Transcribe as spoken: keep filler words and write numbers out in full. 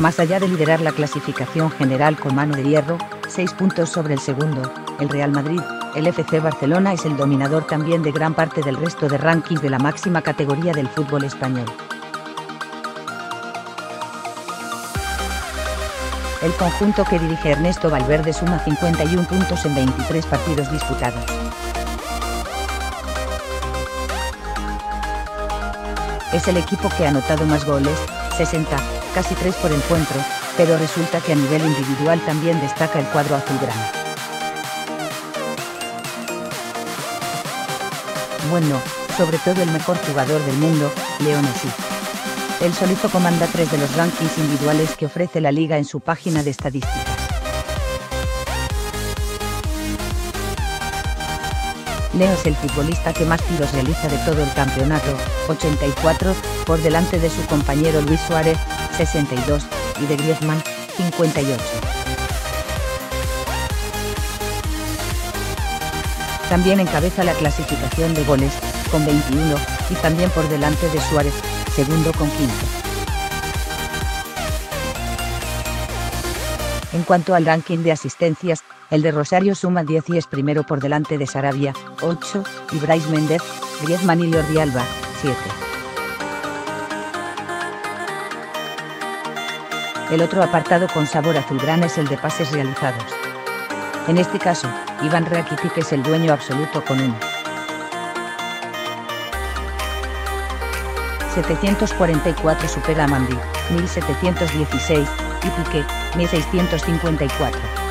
Más allá de liderar la clasificación general con mano de hierro, seis puntos sobre el segundo, el Real Madrid, el F C Barcelona es el dominador también de gran parte del resto de rankings de la máxima categoría del fútbol español. El conjunto que dirige Ernesto Valverde suma cincuenta y un puntos en veintitrés partidos disputados. Es el equipo que ha anotado más goles, sesenta, casi tres por encuentro, pero resulta que a nivel individual también destaca el cuadro azulgrana. Bueno, sobre todo el mejor jugador del mundo, Leo Messi. Él solito comanda tres de los rankings individuales que ofrece la liga en su página de estadísticas. Leo es el futbolista que más tiros realiza de todo el campeonato, ochenta y cuatro, por delante de su compañero Luis Suárez, sesenta y dos, y de Griezmann, cincuenta y ocho. También encabeza la clasificación de goles, con veintiuno, y también por delante de Suárez, segundo con quince. En cuanto al ranking de asistencias, el de Rosario suma diez y es primero por delante de Sarabia, ocho, y Brais Méndez, Griezmann y Jordi Alba, siete. El otro apartado con sabor azulgrana es el de pases realizados. En este caso, Iván Rakitic es el dueño absoluto con uno. setecientos cuarenta y cuatro supera a Mendy, mil setecientos dieciséis, y Piqué, mil seiscientos cincuenta y cuatro.